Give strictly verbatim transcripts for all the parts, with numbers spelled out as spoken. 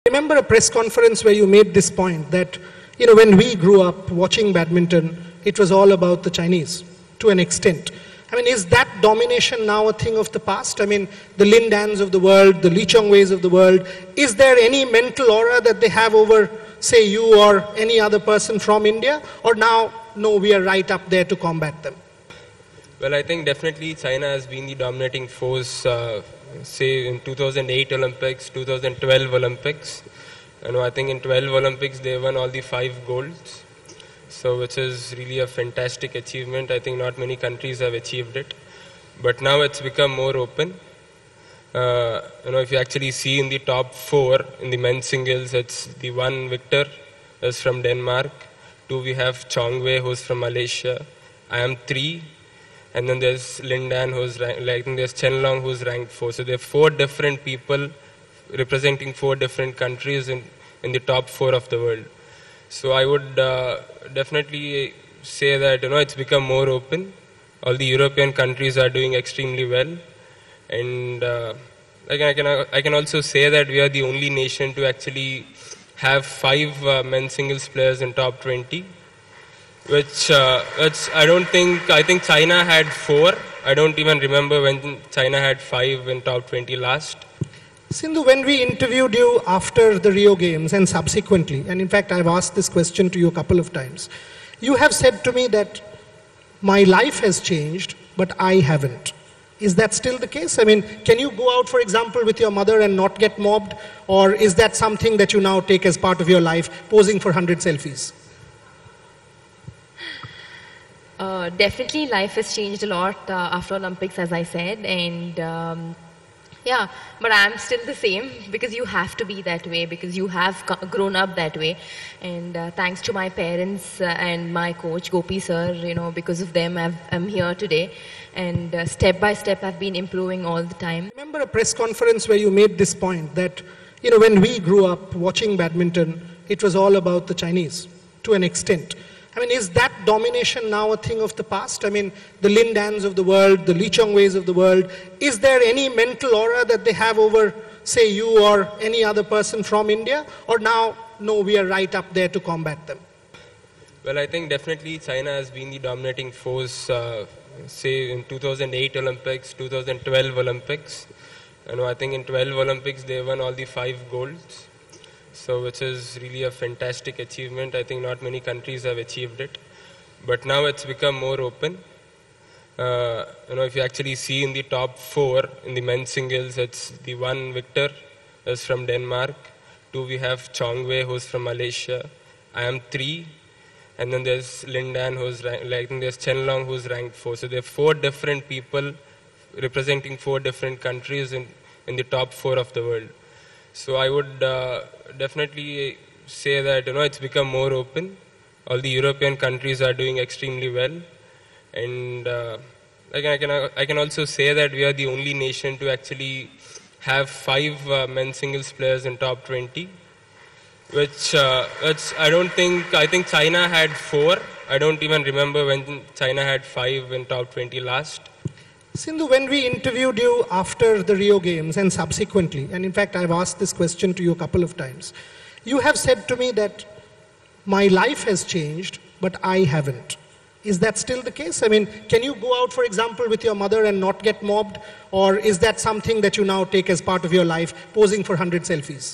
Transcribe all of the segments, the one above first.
remember a press conference where you made this point that, you know, when we grew up watching badminton, it was all about the Chinese to an extent. I mean, is that domination now a thing of the past? I mean, the Lin Dans of the world, the Lee Chong Weis of the world, is there any mental aura that they have over, say, you or any other person from India? Or now, no, we are right up there to combat them? Well, I think definitely China has been the dominating force, uh, say, in two thousand eight Olympics, two thousand twelve Olympics. You know, I think in twelve Olympics, they won all the five golds. So, which is really a fantastic achievement. I think not many countries have achieved it. But now it's become more open. Uh, you know, if you actually see in the top four in the men's singles, it's the one Victor is from Denmark. Two, we have Chong Wei, who's from Malaysia. I am three. And then there's Lin Dan, who's ranked, like, I think there's Chen Long, who's ranked four. So there are four different people representing four different countries in, in the top four of the world. So I would uh, definitely say that, you know, it's become more open. All the European countries are doing extremely well. And uh, like I, can, I can also say that we are the only nation to actually have five uh, men's singles players in top twenty. Which, uh, which I don't think, I think China had four. I don't even remember when China had five in top twenty last. Sindhu, when we interviewed you after the Rio Games and subsequently, and in fact I've asked this question to you a couple of times, you have said to me that my life has changed, but I haven't. Is that still the case? I mean, can you go out, for example, with your mother and not get mobbed? Or is that something that you now take as part of your life, posing for one hundred selfies? Uh, definitely life has changed a lot uh, after Olympics, as I said, and um, yeah, but I'm still the same because you have to be that way, because you have grown up that way, and uh, thanks to my parents uh, and my coach Gopi sir, you know, because of them I've, I'm here today, and uh, step by step I've been improving all the time. Remember a press conference where you made this point that, you know, when we grew up watching badminton, it was all about the Chinese to an extent. I mean, is that domination now a thing of the past? I mean, the Lin Dans of the world, the Lee Chong Weis of the world, is there any mental aura that they have over, say, you or any other person from India? Or now, no, we are right up there to combat them? Well, I think definitely China has been the dominating force, uh, say, in two thousand eight Olympics, two thousand twelve Olympics. You know, I think in twelve Olympics, they won all the five golds. So, which is really a fantastic achievement. I think not many countries have achieved it. But now it's become more open. Uh, you know, if you actually see in the top four in the men's singles, it's the one Victor is from Denmark. Two, we have Chong Wei, who's from Malaysia. I am three. And then there's Lin Dan, who's ranked, like, I think there's Chen Long, who's ranked four. So there are four different people representing four different countries in, in the top four of the world. So I would uh, definitely say that, you know, it's become more open. All the European countries are doing extremely well. And uh, like I, can, I can also say that we are the only nation to actually have five uh, men's singles players in top twenty. Which, uh, which I don't think, I think China had four. I don't even remember when China had five in top twenty last. Sindhu, when we interviewed you after the Rio Games and subsequently, and in fact I've asked this question to you a couple of times, you have said to me that my life has changed, but I haven't. Is that still the case? I mean, can you go out, for example, with your mother and not get mobbed? Or is that something that you now take as part of your life, posing for one hundred selfies?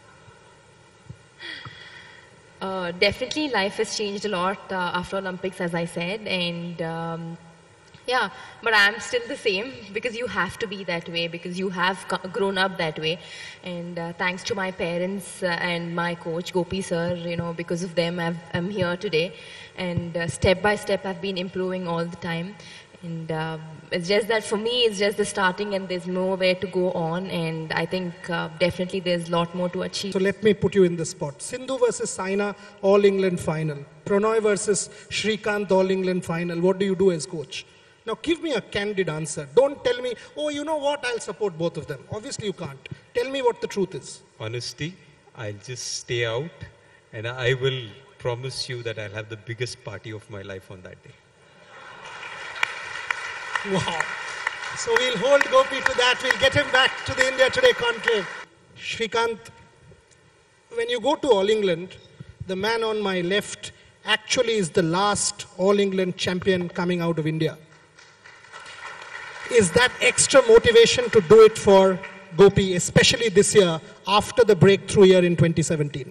Uh, definitely life has changed a lot uh, after Olympics, as I said, and um, yeah, but I'm still the same because you have to be that way, because you have grown up that way, and uh, thanks to my parents uh, and my coach Gopi sir, you know, because of them I've, I'm here today, and uh, step by step I've been improving all the time. And uh, it's just that for me, it's just the starting and there's nowhere to go on. And I think uh, definitely there's a lot more to achieve. So let me put you in the spot. Sindhu versus Saina, All England final. Prannoy versus Srikanth, All England final. What do you do as coach? Now give me a candid answer. Don't tell me, oh, you know what, I'll support both of them. Obviously you can't. Tell me what the truth is. Honesty, I'll just stay out and I will promise you that I'll have the biggest party of my life on that day. Wow. So we'll hold Gopi to that. We'll get him back to the India Today conclave. Srikanth, when you go to All England, the man on my left actually is the last All England champion coming out of India. Is that extra motivation to do it for Gopi, especially this year, after the breakthrough year in twenty seventeen?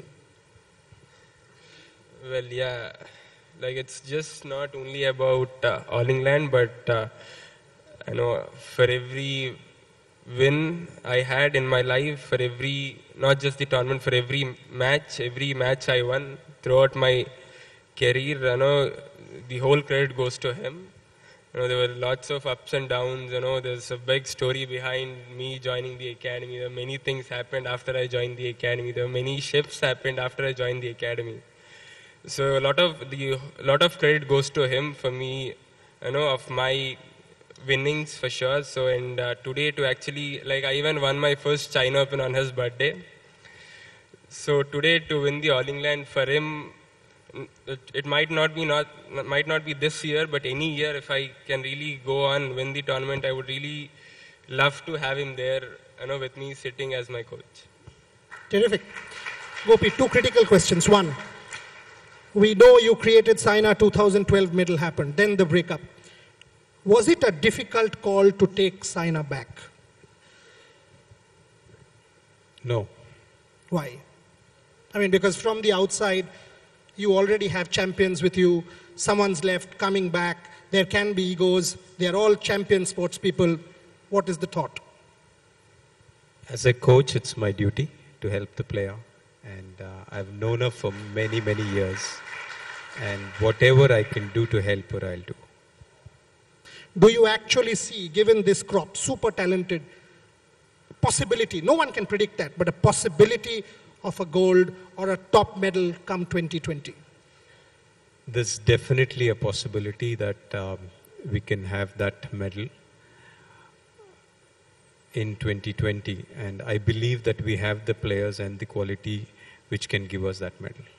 Well, yeah, like it's just not only about uh, All England, but uh, you know, for every win I had in my life, for every, not just the tournament, for every match, every match I won throughout my career, you know, the whole credit goes to him. You know, there were lots of ups and downs, you know, there's a big story behind me joining the academy. There were many things happened after I joined the academy. There were many shifts happened after I joined the academy. So a lot of the, a lot of credit goes to him for me, you know, of my winnings for sure. So, and uh, today to actually, like I even won my first China Open on his birthday. So today to win the All England for him, it, it might not be not might not be this year, but any year if I can really go on win the tournament, I would really love to have him there, you know, with me sitting as my coach. Terrific. Gopi, two critical questions. One, we know you created Saina two thousand twelve medal happened, then the breakup. Was it a difficult call to take Saina back? No. Why? I mean, because from the outside, you already have champions with you, someone's left, coming back, there can be egos, they are all champion sports people. What is the thought? As a coach, it's my duty to help the player. And uh, I've known her for many, many years. And whatever I can do to help her, I'll do. Do you actually see, given this crop, super talented, possibility, no one can predict that, but a possibility of a gold or a top medal come twenty twenty? There's definitely a possibility that um, we can have that medal in twenty twenty. And I believe that we have the players and the quality which can give us that medal.